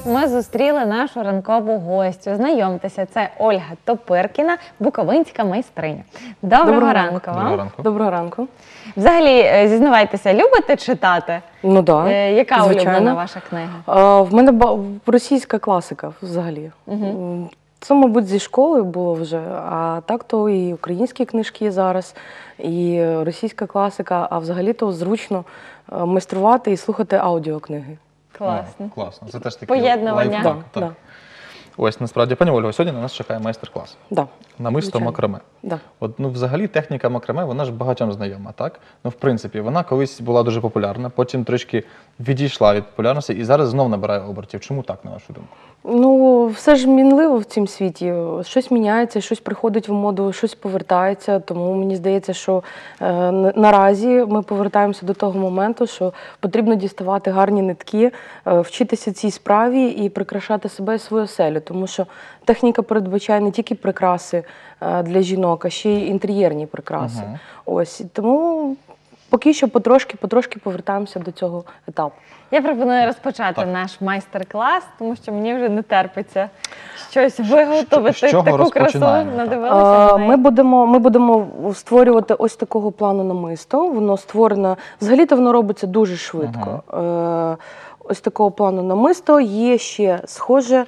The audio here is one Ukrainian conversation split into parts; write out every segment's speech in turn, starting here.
Ми зустріли нашу ранкову гостю. Знайомтеся, це Ольга Топиркіна, буковинська майстриня. Доброго ранку вам. Доброго ранку. Взагалі, зізнавайтеся, любите читати? Ну так, Яка звичайно. улюблена ваша книга? В мене російська класика взагалі. Це, мабуть, зі школи було вже, а так то і українські книжки зараз, і російська класика, а взагалі-то зручно майструвати і слухати аудіокниги. Класно. Класно. Це теж такий Поєднування. лайфхак. Да, Так. да. Ось, насправді, пані Ольго, сьогодні на нас чекає майстер-клас. Да. Намисто Звичайно. макраме. Да. От, взагалі, техніка макраме, вона ж багатьом знайома, так? В принципі, вона колись була дуже популярна, потім трішки відійшла від популярності і зараз знов набирає обертів. Чому так, на вашу думку? Ну, все ж мінливо в цьому світі. Щось міняється, щось приходить в моду, щось повертається. Тому мені здається, що наразі ми повертаємося до того моменту, що потрібно діставати гарні нитки, вчитися цій справі і прикрашати себе і свою оселю. Тому що техніка передбачає не тільки прикраси для жінок, а ще й інтер'єрні прикраси. Ось, тому поки що потрошки повертаємося до цього етапу. Я пропоную розпочати наш майстер-клас, тому що мені вже не терпиться щось виготовити, таку красу. Надивилася. Ми будемо створювати ось такого плану намисто. Воно створено, взагалі-то воно робиться дуже швидко. Ось такого плану намисто є ще схоже.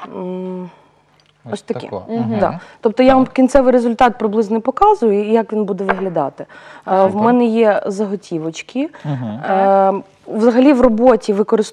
Ось таке. Да. Тобто я вам кінцевий результат приблизно показую, і як він буде виглядати. В мене є заготівочки. Взагалі в роботі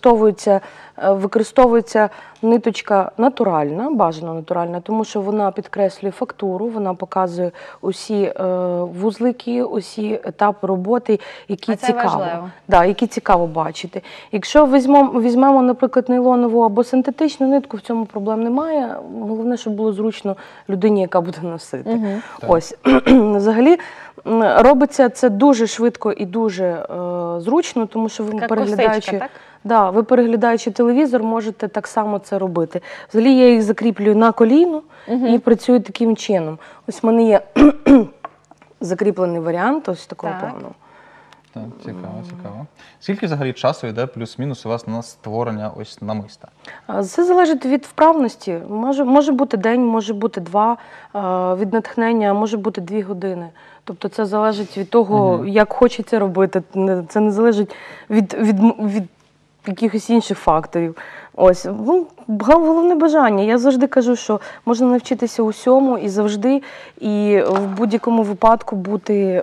використовується ниточка натуральна, бажано натуральна, тому що вона підкреслює фактуру, вона показує усі вузлики, усі етапи роботи, які цікаво бачити. Якщо візьмемо, наприклад, нейлонову або синтетичну нитку, в цьому проблем немає. Головне, щоб було зручно людині, яка буде носити. Ось. Взагалі, робиться це дуже швидко і дуже зручно, тому що ви переглядаючи телевізор, можете так само це робити. Взагалі я їх закріплюю на коліно і працюю таким чином. Ось в мене є закріплений варіант ось такого плану. Так, цікаво. Скільки взагалі часу йде плюс-мінус у вас на створення ось намиста? Це залежить від вправності. Може бути день, може бути два, від натхнення, може бути 2 години. Тобто це залежить від того, як хочеться робити. Це не залежить від якихось інших факторів. Ось, головне бажання. Я завжди кажу, що можна навчитися усьому і завжди, і в будь-якому випадку бути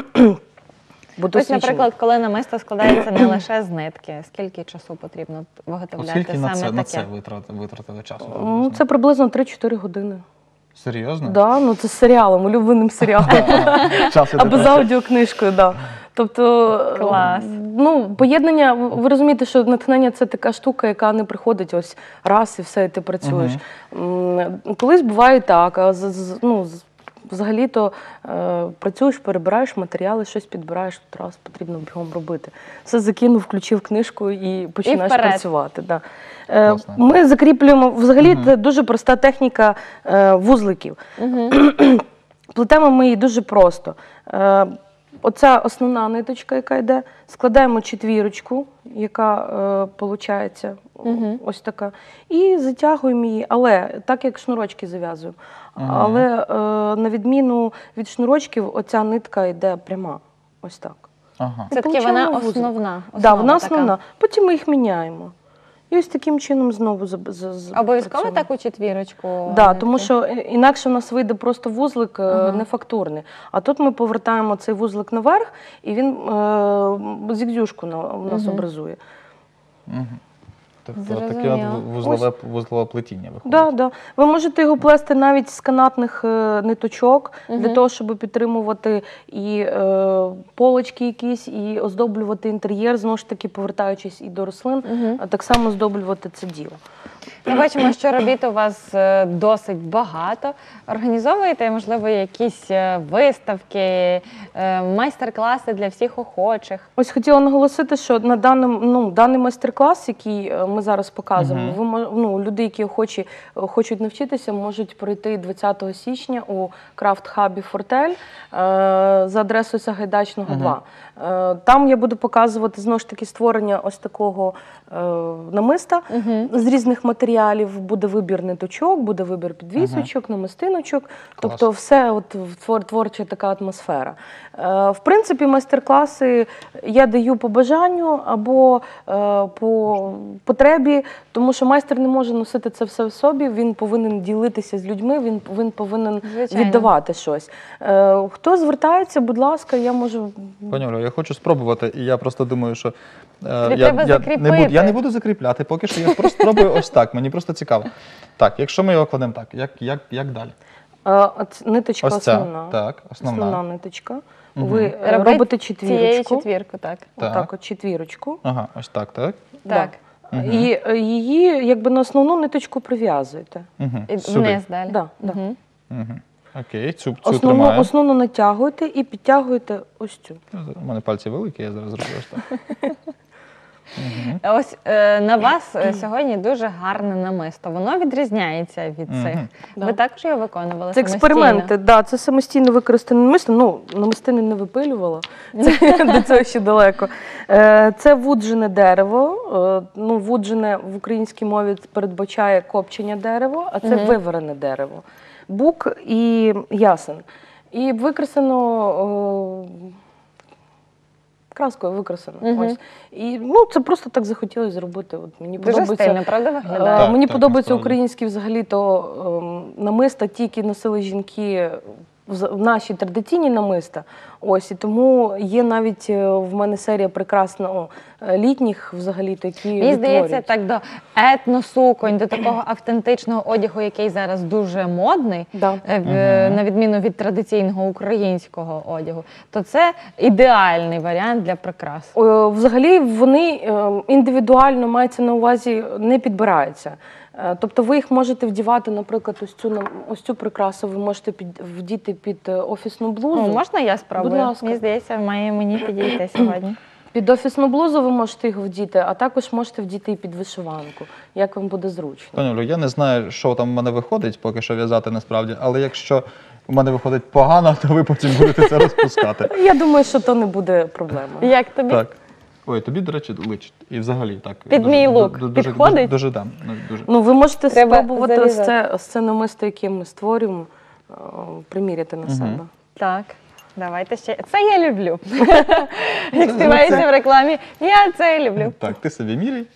Ось, наприклад, коли намисто складається не лише з нитки, скільки часу потрібно виготовляти саме таке? Скільки на це витратили часу? Це приблизно 3-4 години. Серйозно? Так, це з серіалом, улюбленим серіалом. Або з аудіокнижкою, так. Тобто, поєднання, ви розумієте, що натхнення – це така штука, яка не приходить ось раз і все, і ти працюєш. Колись буває так, а взагалі-то працюєш, перебираєш матеріали, щось підбираєш, тут раз потрібно бігом робити. Все закинув, включив книжку і починаєш працювати. Да. Ми закріплюємо, взагалі це дуже проста техніка вузликів. Плетемо ми її дуже просто. Оця основна ниточка, яка йде, складаємо четвірочку, яка виходить ось така, і затягуємо її, але так як шнурочки зав'язуємо. Але на відміну від шнурочків, оця нитка йде пряма, ось так. Це таки вона основна? Так, вона основна. Потім ми їх міняємо. І ось таким чином знову обов'язково таку четвірочку? Так, тому що інакше у нас вийде просто вузлик нефактурний. А тут ми повертаємо цей вузлик наверх, і він зігзюшку у нас образує. Тобто таке вузлове плетіння виходить? Так, так. Ви можете його плести навіть з канатних ниточок, для того, щоб підтримувати і полочки якісь, і оздоблювати інтер'єр, знову ж таки повертаючись і до рослин, а так само оздоблювати це діло. Ми бачимо, що робіт у вас досить багато. Організовуєте, можливо, якісь виставки, майстер-класи для всіх охочих? Ось хотіла наголосити, що на даний майстер-клас, який ми зараз показуємо, люди, які хочуть навчитися, можуть пройти 20 січня у крафт-хабі «Фортель» за адресою Сагайдачного, 2. Там я буду показувати, знову ж таки, створення ось такого намиста з різних матеріалів. Буде вибір ниточок, буде вибір підвісочок, намистиночок. Тобто все творча така атмосфера. В принципі, майстер-класи я даю по бажанню або по потребі, тому що майстер не може носити це все в собі, він повинен ділитися з людьми, він повинен віддавати щось. Хто звертається, будь ласка, я можу... Пані Олю, я хочу спробувати, і я просто думаю, що я не буду закріпляти, поки що я просто спробую ось так, мені просто цікаво. Так, якщо ми його кладемо так, як далі? Ниточка ось ця, основна. так, основна ниточка. Ви робите четвірочку. Цією четвірку, так. Отак от четвірочку. Ага, ось так, так? Так. І її якби на основну ниточку прив'язуєте. Вниз далі. Да. Окей, цю тримаю. Основну натягуєте і підтягуєте ось цю. У мене пальці великі, я зараз зроблю ось так. Ось на вас сьогодні дуже гарне намисто. Воно відрізняється від цих. Ви також його виконували Це експерименти, це самостійно використане намисто. Намистини не випилювала, до цього ще далеко. Це вуджене дерево. Вуджене в українській мові передбачає копчення дерева, а це виварене дерево. Бук і ясен. І використано краскою використано. Ось. І це просто так захотілося зробити. От мені дуже стильно, правда, виглядає? Мені подобаються українські взагалі-то намиста, ті, які носили жінки, наші традиційні намиста. Ось, і тому є навіть в мене серія прекрасно літніх взагалі-то, які мені здається, так до етносуконь, до такого автентичного одягу, який зараз дуже модний, на відміну від традиційного українського одягу, то це ідеальний варіант для прикрас. Взагалі вони індивідуально, мається на увазі, не підбираються. Тобто ви їх можете вдівати, наприклад, ось цю прикрасу ви можете вдіти під офісну блузу. Можна я спробую? Будь ласка. Мені здається, має мені підійти сьогодні. Під офісну блузу ви можете його вдіти, а також можете вдіти і під вишиванку, як вам буде зручно. Пані Олю, я не знаю, що там в мене виходить, поки що в'язати насправді, але якщо у мене виходить погано, то ви потім будете це розпускати. Я думаю, що то не буде проблемою. Як тобі? Так. Ой, тобі, до речі, личить. І взагалі так. Під мій лук підходить? Дуже, да. Ви можете спробувати ось це намисто, яке ми створюємо, приміряти на себе. Так. Давайте ще. Це я люблю. Як співається в рекламі, я це люблю. Так, ти собі міряй.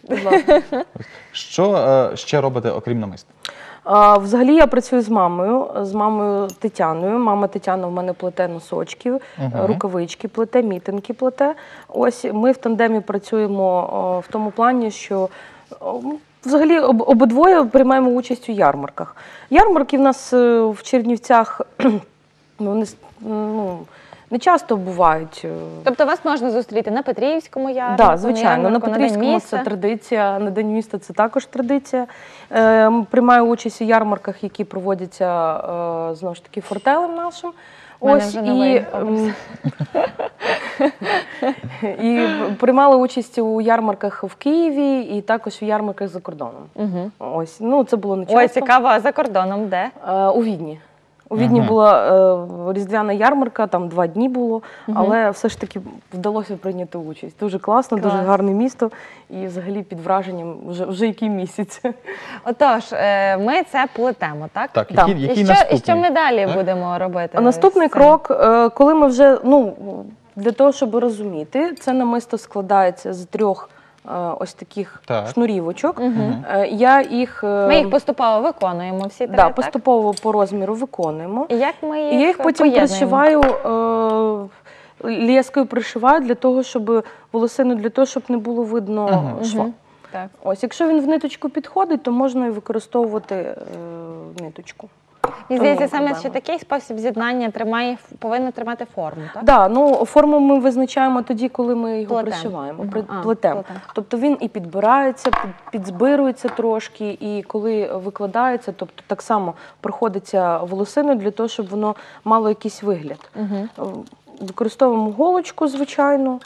Що ще робите, окрім намиста? Взагалі я працюю з мамою Тетяною. Мама Тетяна в мене плете носочки, рукавички плете, мітинки плете. Ось ми в тандемі працюємо в тому плані, що взагалі обидвоє приймаємо участь у ярмарках. Ярмарки в нас в Чернівцях не часто бувають. Тобто вас можна зустріти на Петрівському ярмарку? Так, звичайно. На Петрівському це традиція, на День міста це також традиція. Приймаю участь у ярмарках, які проводяться, знову ж таки, фортелем нашим. Ось, і приймала участь у ярмарках в Києві і також у ярмарках за кордоном. Ось, це було не часто. Ой, цікаво, а за кордоном де? У Відні. У Відні була різдвяна ярмарка, там 2 дні було, але все ж таки вдалося прийняти участь. Дуже класно, дуже гарне місто і взагалі під враженням вже який місяць. Отож, ми це плетемо, так? Так, який наступний? І що ми далі будемо робити? Наступний крок, коли ми вже, для того, щоб розуміти, це намисто складається з 3 ось таких шнурівочок. Ми їх поступово виконуємо всі 3, так? Поступово по розміру виконуємо. І як ми їх я їх потім пришиваю, лескою пришиваю для того, щоб волосину, для того, щоб не було видно шва. Так. Ось, якщо він в ниточку підходить, то можна і використовувати ниточку. Мені здається, саме ще такий спосіб з'єднання повинен тримати форму, так? Так, форму ми визначаємо тоді, коли ми його пришиваємо, плетемо. Тобто він і підбирається, підзбирується трошки, і коли викладається, тобто так само проходиться волосиною для того, щоб воно мало якийсь вигляд. Використовуємо голочку, звичайно.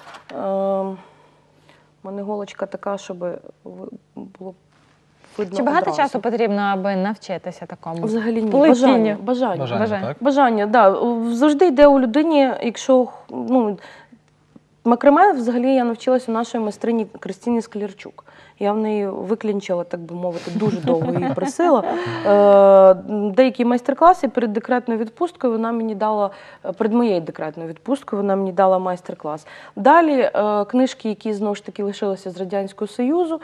У мене голочка така, щоб було видно. Чи багато часу потрібно, аби навчитися такому? Взагалі ні. Бажання, так. Завжди йде у людині, якщо, макраме взагалі я навчилася у нашої майстрині Кристині Склярчук. Я в неї виклінчила, так би мовити, дуже довго її просила. Деякі майстер-класи перед декретною відпусткою вона мені дала, перед моєю декретною відпусткою вона мені дала майстер-клас. Далі книжки, які знову ж таки лишилися з Радянського Союзу,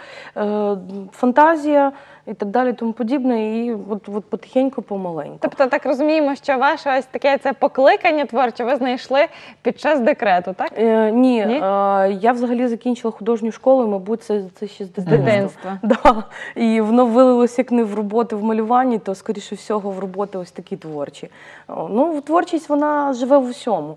фантазія і так далі, тому подібне, і от потихеньку, помаленьку. Тобто так розуміємо, що ваше ось таке це покликання творче ви знайшли під час декрету, так? Ні, я взагалі закінчила художню школу, мабуть, це ще з дитинства. Да. І воно вилилося як не в роботи в малюванні, то, скоріше всього, в роботи ось такі творчі. Творчість, вона живе в усьому.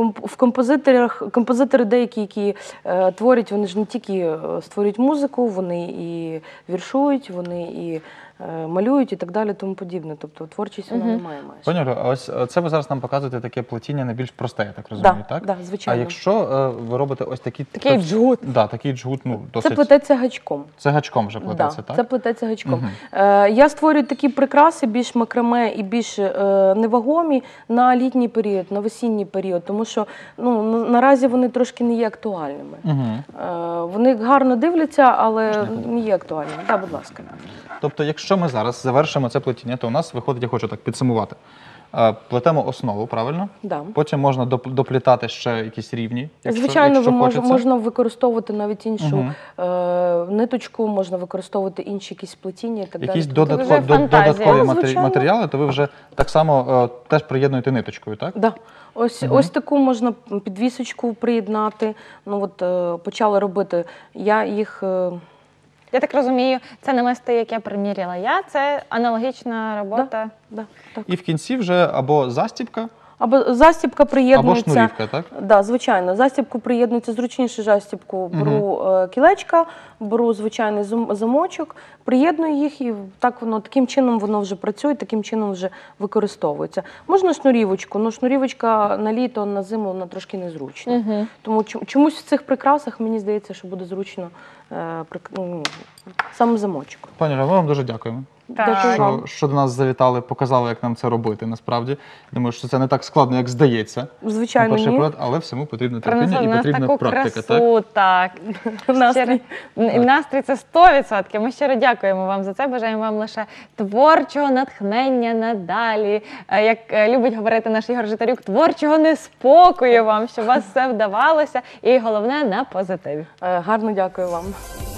Композитори деякі, які творять, вони ж не тільки створюють музику, вони і віршують, вони і малюють і так далі, тому подібне. Тобто творчість вона не має майже. Пані Олю, а ось це ви зараз нам показуєте таке плетіння найбільш просте, я так розумію, так? Так, звичайно. А якщо ви робите ось такий джгут? Так, такий джгут, досить... Це плететься гачком. Це гачком вже плететься, так? Це плететься гачком. Я створюю такі прикраси, більш макраме і більш невагомі на літній період, на весінній період, тому що наразі вони трошки не є актуальними. Вони гарно дивляться, але не є актуальними. Так, будь ласка. Тобто, якщо ми зараз завершимо це плетіння, то у нас виходить, я хочу так підсумувати. Плетемо основу, правильно? Да. Потім можна доплітати ще якісь рівні, звичайно, можна використовувати навіть іншу ниточку, можна використовувати інші якісь плетіння і так далі. Якісь додаткові матеріали, то ви вже так само теж приєднуєте ниточкою, так? Так. Ось таку можна підвісочку приєднати. Почали робити. Я так розумію, це намисто, яке приміряла я, це аналогічна робота. Да. І в кінці вже або застібка, або застібка приєднується. Або шнурівка, так? Так, звичайно. Застібку приєднується, зручніше застібку. Беру кілечка, беру звичайний замочок, приєдную їх і таким чином воно вже працює, таким чином вже використовується. Можна шнурівочку, але шнурівочка на літо, на зиму вона трошки незручна. Тому чомусь в цих прикрасах мені здається, що буде зручно саме замочок. Пані Ольга, ми вам дуже дякуємо. Що до нас завітали, показали, як нам це робити, насправді. Думаю, що це не так складно, як здається. Звичайно, ні. Але всьому потрібно терпіння і потрібна практика. Красу, так. Настрій – це 100%. Ми щиро дякуємо вам за це. Бажаємо вам лише творчого натхнення надалі. Як любить говорити наш Ігор Житарюк, творчого неспокою вам, щоб у вас все вдавалося. І головне – на позитиві. Гарно дякую вам.